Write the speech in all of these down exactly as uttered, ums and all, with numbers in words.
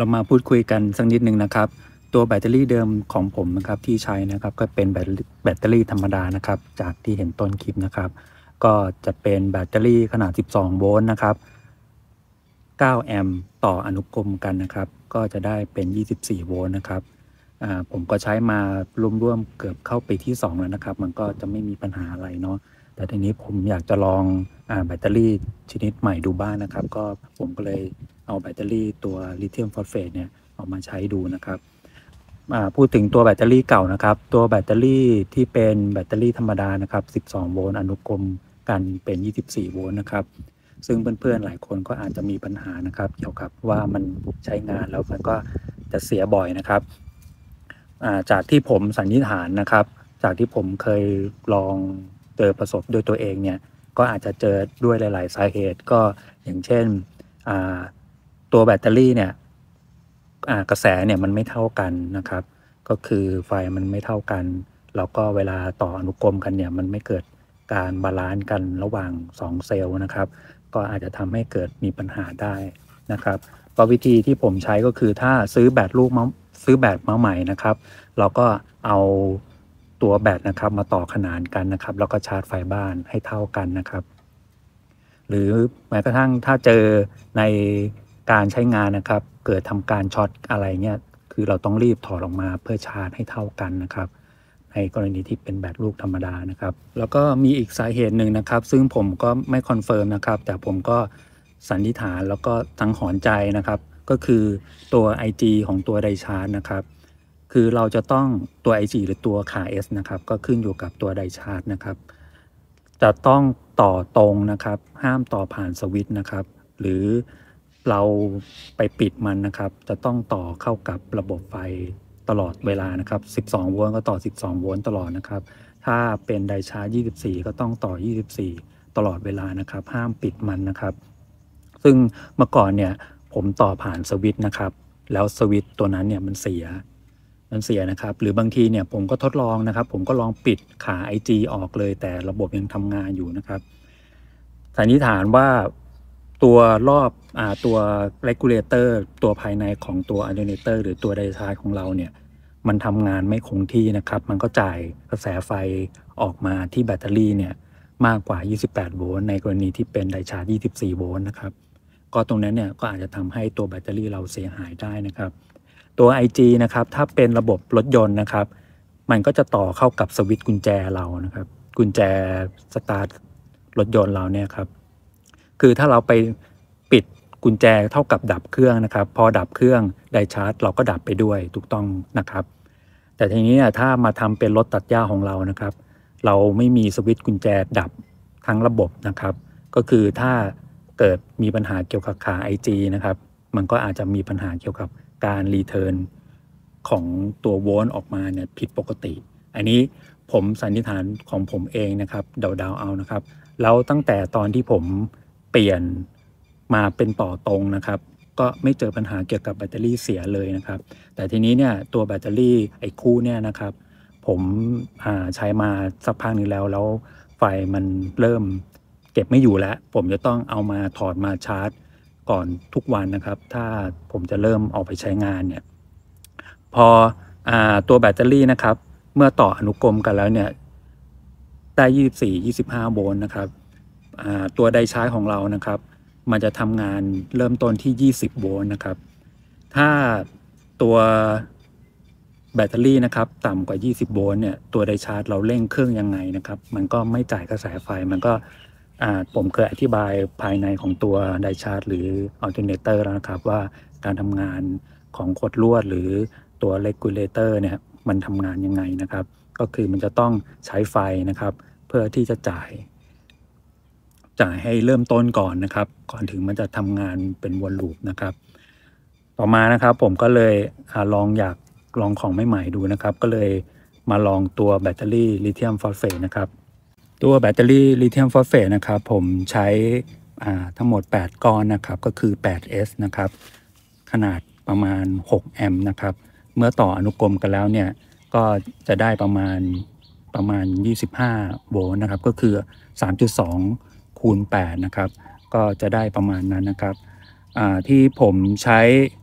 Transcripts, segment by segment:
เรามาพูดคุยกันสักนิดหนึ่งนะครับตัวแบตเตอรี่เดิมของผมนะครับที่ใช้นะครับก็เป็นแบตแบตเตอรี่ธรรมดานะครับจากที่เห็นต้นคลิปนะครับก็จะเป็นแบตเตอรี่ขนาดสิบสองโวลต์นะครับเก้าแอมป์ต่ออนุกรมกันนะครับก็จะได้เป็นยี่สิบสี่โวลต์นะครับอ่าผมก็ใช้มารวมๆเกือบเข้าปีที่สองแล้วนะครับมันก็จะไม่มีปัญหาอะไรเนาะแต่ทีนี้ผมอยากจะลองอ่าแบตเตอรี่ชนิดใหม่ดูบ้างนะครับก็ผมก็เลยเอาแบตเตอรี่ตัวลิเธียมฟอสเฟตเนี่ยเอามาใช้ดูนะครับอ่าพูดถึงตัวแบตเตอรี่เก่านะครับตัวแบตเตอรี่ที่เป็นแบตเตอรี่ธรรมดานะครับสิบสองโวลต์อนุกรมกันเป็นยี่สิบสี่โวลต์นะครับซึ่งเพื่อนๆหลายคนก็อาจจะมีปัญหานะครับเกี่ยวกับว่ามันใช้งานแล้วมันก็จะเสียบ่อยนะครับอ่าจากที่ผมสันนิษฐานนะครับจากที่ผมเคยลองเจอประสบด้วยตัวเองเนี่ยก็อาจจะเจอด้วยหลายๆสาเหตุก็อย่างเช่นอ่าตัวแบตเตอรี่เนี่ยอ่ากระแสเนี่ยมันไม่เท่ากันนะครับก็คือไฟมันไม่เท่ากันแล้วก็เวลาต่ออนุกรมกันเนี่ยมันไม่เกิดการบาลานซ์กันระหว่างสองเซลล์นะครับก็อาจจะทำให้เกิดมีปัญหาได้นะครับก็วิธีที่ผมใช้ก็คือถ้าซื้อแบตลูกมาซื้อแบตมาใหม่นะครับเราก็เอาตัวแบตนะครับมาต่อขนานกันนะครับแล้วก็ชาร์จไฟบ้านให้เท่ากันนะครับหรือแม้กระทั่งถ้าเจอในการใช้งานนะครับเกิดทำการช็อตอะไรเงี้ยคือเราต้องรีบถอดออกมาเพื่อชาร์จให้เท่ากันนะครับในกรณีที่เป็นแบตลูกธรรมดานะครับแล้วก็มีอีกสาเหตุหนึ่งนะครับซึ่งผมก็ไม่คอนเฟิร์มนะครับแต่ผมก็สันนิษฐานแล้วก็สังหรณ์ใจนะครับก็คือตัว ไอ จี ของตัวไดชาร์จนะครับคือเราจะต้องตัว ไอ จี หรือตัวขา S นะครับก็ขึ้นอยู่กับตัวไดชาร์จนะครับจะต้องต่อตรงนะครับห้ามต่อผ่านสวิตช์นะครับหรือเราไปปิดมันนะครับจะต้องต่อเข้ากับระบบไฟตลอดเวลานะครับสิบสองโวลต์ก็ต่อสิบสองโวลต์ตลอดนะครับถ้าเป็นไดชาร์จยี่สิบสี่ก็ต้องต่อยี่สิบสี่ตลอดเวลานะครับห้ามปิดมันนะครับซึ่งเมื่อก่อนเนี่ยผมต่อผ่านสวิตช์นะครับแล้วสวิตช์ตัวนั้นเนี่ยมันเสียมันเสียนะครับหรือบางทีเนี่ยผมก็ทดลองนะครับผมก็ลองปิดขา ไอ จี ออกเลยแต่ระบบยังทำงานอยู่นะครับสันนิษฐานว่าตัวรอบอ่าตัว regulator ตัวภายในของตัว alternator หรือตัวไดชาร์จของเราเนี่ยมันทำงานไม่คงที่นะครับมันก็จ่ายกระแสไฟออกมาที่แบตเตอรี่เนี่ยมากกว่ายี่สิบแปดโวลต์ในกรณีที่เป็นไดชาร์จยี่สิบสี่โวลต์นะครับก็ตรงนั้นเนี่ยก็อาจจะทำให้ตัวแบตเตอรี่เราเสียหายได้นะครับตัว ไอ จี นะครับถ้าเป็นระบบรถยนต์นะครับมันก็จะต่อเข้ากับสวิตช์กุญแจเรานะครับกุญแจสตาร์ทรถยนต์เราเนี่ยครับคือถ้าเราไปปิดกุญแจเท่ากับดับเครื่องนะครับพอดับเครื่องไดชาร์จเราก็ดับไปด้วยถูกต้องนะครับแต่ทีนี้ถ้ามาทำเป็นรถตัดหญ้าของเรานะครับเราไม่มีสวิตช์กุญแจดับทั้งระบบนะครับก็คือถ้าเกิดมีปัญหาเกี่ยวกับขา ไอ จี นะครับมันก็อาจจะมีปัญหาเกี่ยวกับการรีเทิร์นของตัวโวลต์ออกมาเนี่ยผิดปกติอันนี้ผมสันนิษฐานของผมเองนะครับเดาๆเอานะครับแล้วตั้งแต่ตอนที่ผมเปลี่ยนมาเป็นต่อตรงนะครับก็ไม่เจอปัญหาเกี่ยวกับแบตเตอรี่เสียเลยนะครับแต่ทีนี้เนี่ยตัวแบตเตอรี่ไอ้คู่เนี่ยนะครับผมอ่าใช้มาสักพักหนึ่งแล้วแล้วไฟมันเริ่มเก็บไม่อยู่แล้วผมจะต้องเอามาถอดมาชาร์จก่อนทุกวันนะครับถ้าผมจะเริ่มออกไปใช้งานเนี่ยพออ่าตัวแบตเตอรี่นะครับเมื่อต่ออนุกรมกันแล้วเนี่ยได้ยี่สิบสี่ ยี่สิบห้าโวลต์นะครับอ่าตัวไดชาร์จของเรานะครับมันจะทำงานเริ่มต้นที่ยี่สิบโวลต์นะครับถ้าตัวแบตเตอรี่นะครับต่ำกว่ายี่สิบโวลต์เนี่ยตัวไดชาร์จเราเร่งเครื่องยังไงนะครับมันก็ไม่จ่ายกระแสไฟมันก็อ่าผมเคยอธิบายภายในของตัวไดชาร์จหรืออัลเทอร์เนเตอร์แล้วนะครับว่าการทำงานของขดลวดหรือตัวเรกูเลเตอร์เนี่ยมันทำงานยังไงนะครับก็คือมันจะต้องใช้ไฟนะครับเพื่อที่จะจ่าย จ่ายให้เริ่มต้นก่อนนะครับก่อนถึงมันจะทำงานเป็นวนลูปนะครับต่อมานะครับผมก็เลยอาลองอยากลองของใหม่ๆดูนะครับก็เลยมาลองตัวแบตเตอรี่ลิเธียมฟอสเฟตนะครับตัวแบตเตอรี่ลิเธียมฟอสเฟตนะครับผมใช้อ่าทั้งหมดแปดก้อนนะครับก็คือ แปด เอส นะครับขนาดประมาณหกแอมป์นะครับเมื่อต่ออนุกรมกันแล้วเนี่ยก็จะได้ประมาณประมาณยี่สิบห้าโวลต์นะครับก็คือ สามจุดสอง คูณแปดนะครับก็จะได้ประมาณนั้นนะครับอ่าที่ผมใช้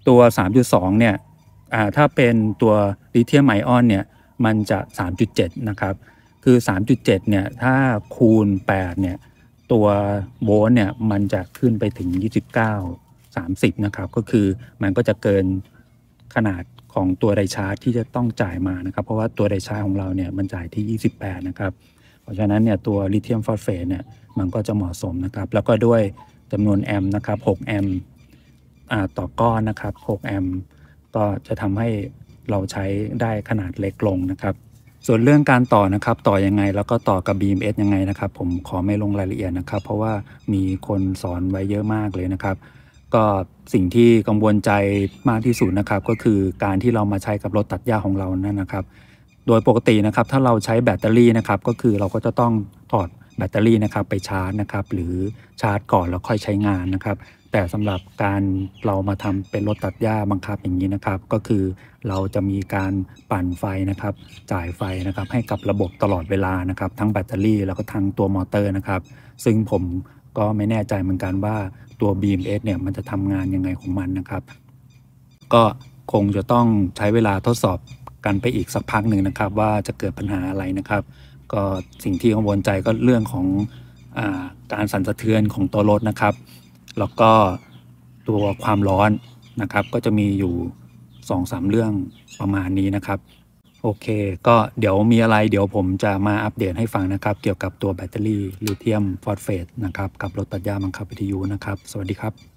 ตัว สามจุดสอง เนี่ยอ่าถ้าเป็นตัวลิเธียมไอออนเนี่ยมันจะ สามจุดเจ็ด นะครับคือ สามจุดเจ็ด เนี่ยถ้าคูณ แปด เนี่ยตัวโวลต์เนี่ยมันจะขึ้นไปถึง ยี่สิบเก้า สามสิบ นะครับก็คือมันก็จะเกินขนาดของตัวไดชาร์จที่จะต้องจ่ายมานะครับเพราะว่าตัวไดชาร์จของเราเนี่ยมันจ่ายที่ ยี่สิบแปด นะครับเพราะฉะนั้นเนี่ยตัวลิเธียมฟอสเฟตเนี่ยมันก็จะเหมาะสมนะครับแล้วก็ด้วยจำนวนแอมป์นะครับหกแอมป์อ่าต่อก้อนนะครับหกแอมป์ก็จะทำให้เราใช้ได้ขนาดเล็กลงนะครับส่วนเรื่องการต่อนะครับต่อยังไงแล้วก็ต่อกับ บี เอ็ม เอส ยังไงนะครับผมขอไม่ลงรายละเอียดนะครับเพราะว่ามีคนสอนไว้เยอะมากเลยนะครับก็สิ่งที่กังวลใจมากที่สุดนะครับก็คือการที่เรามาใช้กับรถตัดหญ้าของเรานั่นนะครับโดยปกตินะครับถ้าเราใช้แบตเตอรี่นะครับก็คือเราก็จะต้องถอดแบตเตอรี่นะครับไปชาร์จนะครับหรือชาร์จก่อนแล้วค่อยใช้งานนะครับแต่สำหรับการเรามาทำเป็นรถตัดหญ้าบังคับอย่างนี้นะครับก็คือเราจะมีการปั่นไฟนะครับจ่ายไฟนะครับให้กับระบบตลอดเวลานะครับทั้งแบตเตอรี่แล้วก็ทั้งตัวมอเตอร์นะครับซึ่งผมก็ไม่แน่ใจเหมือนกันว่าตัว บี เอ็ม เอส เนี่ยมันจะทำงานยังไงของมันนะครับก็คงจะต้องใช้เวลาทดสอบกันไปอีกสักพักหนึ่งนะครับว่าจะเกิดปัญหาอะไรนะครับก็สิ่งที่กังวลใจก็เรื่องของอาการสั่นสะเทือนของตัวรถนะครับแล้วก็ตัวความร้อนนะครับก็จะมีอยู่ สองสาม เรื่องประมาณนี้นะครับโอเคก็เดี๋ยวมีอะไรเดี๋ยวผมจะมาอัปเดตให้ฟังนะครับเกี่ยวกับตัวแบตเตอรี่ลิเธียมฟอสเฟตนะครับกับรถตัดหญ้าบังคับวิทยุนะครับสวัสดีครับ